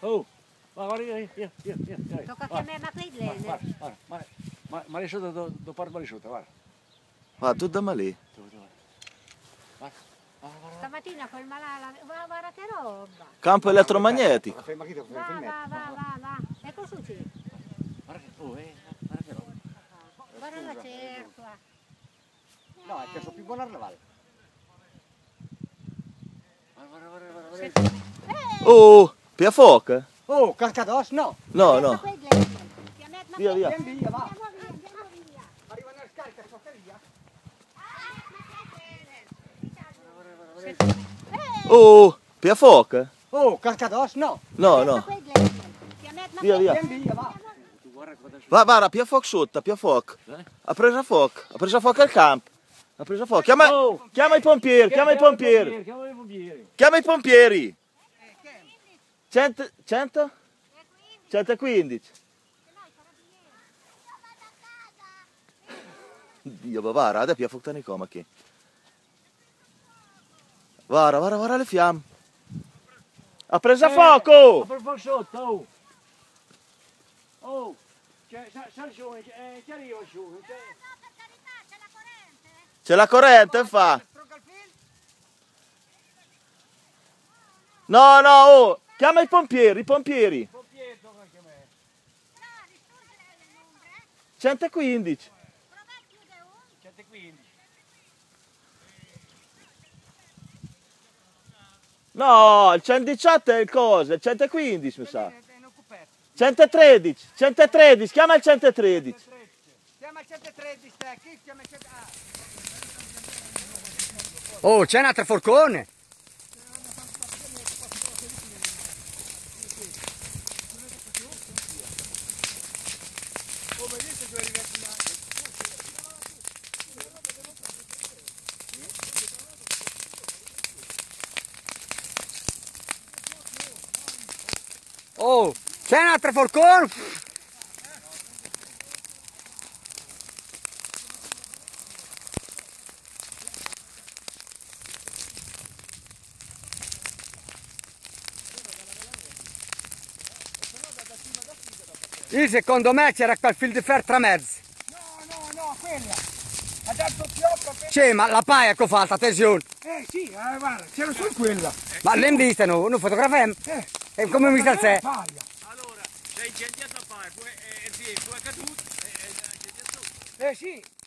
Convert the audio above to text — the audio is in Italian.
Oh, guarda, io. Tocca a me, ma qui Guarda, marisciuta, do porto marisciuta, guarda. Guarda, tutto da lì. Guarda. stamattina quel malala, guarda che roba. Campo elettromagnetico. Va. Ecco su c'è. Guarda che roba. Guarda la cerca. No, è che sono più buona la Guarda. Oh, pia foca? Oh, cascados? No. No. Via. Vieni via, va. Arriva nel scarica, sto via. Oh, pia foca? Oh, cascados? No. No. Via. Vieni via, va. Guarda, pia foca sotto, pia foca. Ha preso fuoco al campo. Ha preso fuoco. Chiama i pompieri. Chiama i pompieri. 100? 115. Dio, guarda, adesso pia fuoco nei coma qui. Guarda le fiamme. Ha preso fuoco! Ho preso fuoco sotto, oh. Sali su, chi arriva su? C'è la corrente, fa. No, oh, chiama i pompieri. 115. 115. No, il 118 è il cosa, il 115 mi sa. 113, chiama il 113. Chiama il 113, chi chiama il 113? Oh, c'è un altro forcone! Oh, c'è un altro forcone! Io secondo me c'era quel fil di ferro tra mezzi. No, quella. Ha dato pioppo. C'è, ma la paia che fa, attenzione. Sì, guarda, c'era solo quella. Ma l'hem vista, no? Noi fotografiamo. E come mi sta il sé? Allora, sei incendiato a fare, poi è caduto e è incendiato. Sì.